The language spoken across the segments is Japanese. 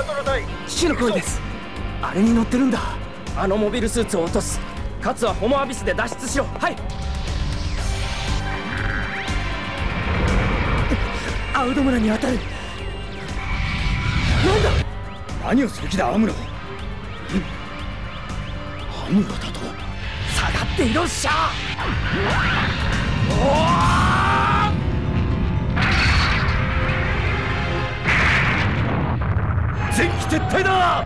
バトル隊。 父の声です。あれに乗ってるんだ。 あのモビルスーツを落とす。かつはホモアビスで脱出しろ。はい。 アウド村に当たる。なんだ。 何をする気だアムロ。アムロだと。 下がっていろっしゃ。 前期撤退だ。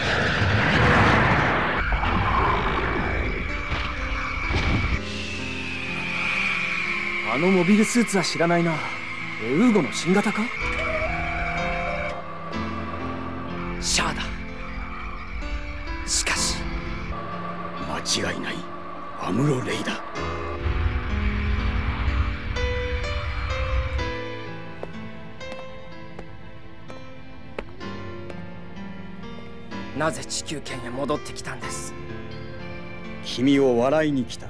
あのモビルスーツは知らないな。エウーゴの新型か。シャアだ。しかし間違いない。アムロ・レイだ。 なぜ地球圏へ戻ってきたんです？ 君を笑いに来た。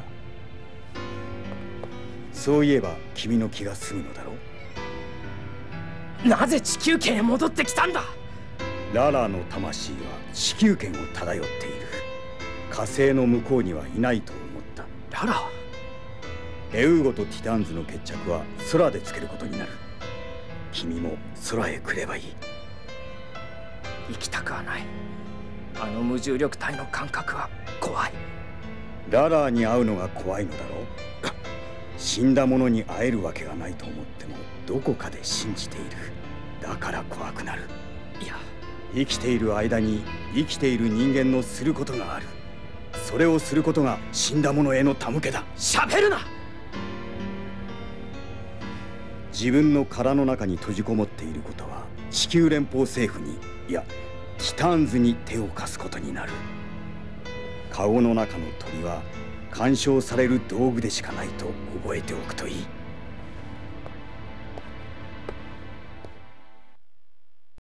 そういえば君の気が済むのだろう。なぜ地球圏へ戻ってきたんだ？ ララの魂は地球圏を漂っている。火星の向こうにはいないと思った。 ララ。 エウーゴとティターンズの決着は空でつけることになる。君も空へ来ればいい。 行きたくはない。あの無重力体の感覚は怖い。 ララに会うのが怖いのだろう。死んだ者に会えるわけがないと思ってもどこかで信じている。だから怖くなる。 いや、 生きている間に生きている人間のすることがある。それをすることが死んだ者への手向けだ。 喋るな。 自分の殻の中に閉じこもっていることは地球連邦政府に、いやティターンズに手を貸すことになる。カゴの中の鳥は干渉される道具でしかないと覚えておくといい。